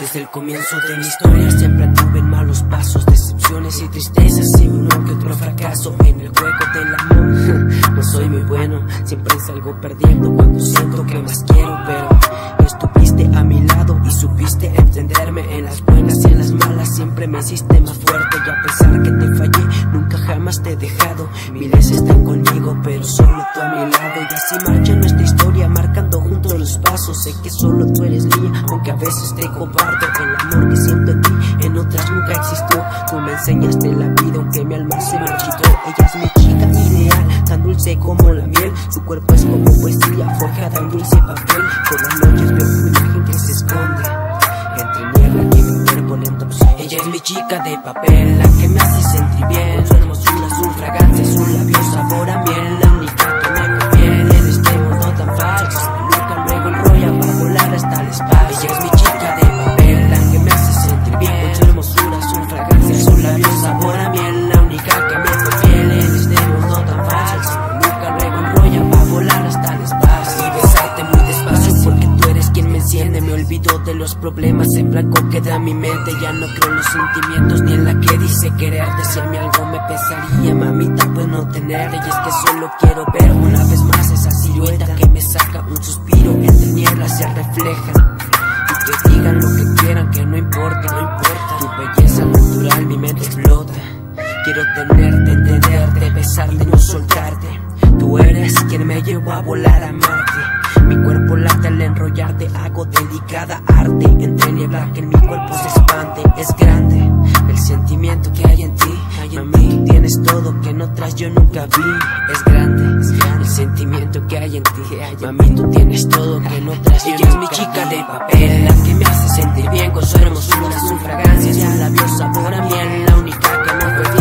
Desde el comienzo de mi historia siempre anduve en malos pasos, decepciones y tristezas y uno que otro fracaso en el juego del amor. No soy muy bueno, siempre salgo perdiendo cuando siento que más quiero, pero estuviste a mi lado y supiste entenderme en las buenas y en las malas. Siempre me hiciste más fuerte y a pesar que te fallé, nunca jamás te he dejado. Miles están conmigo, pero solo tú a mi lado. Y así marcha nuestra historia, marcando juntos los pasos. Sé que solo tú eres mía, aunque a veces te comparto. El amor que siento en ti, en otras nunca existió. Tú me enseñaste la vida, aunque mi alma se marchitó. Ella es mi chica ideal, tan dulce como la miel. Su cuerpo es como poesía, forjada en dulce papel. Por las noches veo su imagen que se esconde entre niebla que mi cuerpo lento absorbe. Ella es mi chica de papel, la que me hace sentir bien. Su hermosura, su fragancia, su labio sabor a miel. La única que me conviene en este mundo tan falso. Nunca luego enrolla para volar hasta el espacio. Ella es mi chica de papel, la que me hace sentir bien. Con su hermosura, su fragancia, su labio sabor a miel. La única que me conviene en este mundo tan falso. Nunca luego enrolla para volar hasta el espacio. Y besarte muy despacio porque tú eres quien me enciende. Me olvido de los problemas, en blanco queda mi mente. Ya no creo en los sentimientos ni en la que dice quererte. Si a mí algo me pesaría, mamita, pues no tenerte. Y es que solo quiero ver una vez más esa silueta que me saca un suspiro. Entre nieblas se reflejan y que digan lo que quieran, que no importa, no importa. Tu belleza natural mi mente explota. Quiero tenerte, entenderte, besarte, no soltarte. Tú eres quien me llevó a volar a Marte. Mi cuerpo late al enrollarte, hago delicada arte. Entre niebla que en mi cuerpo se expande. Es grande el sentimiento que hay en ti. Mami, tú tienes todo que en otras yo nunca vi. Es grande el sentimiento que hay en ti. Mami, tú tienes todo que en otras yo nunca vi. Ella es mi chica de papel, la que me hace sentir bien. Con su hermosura, su fragancia, su labio sabor a miel. La única que no fue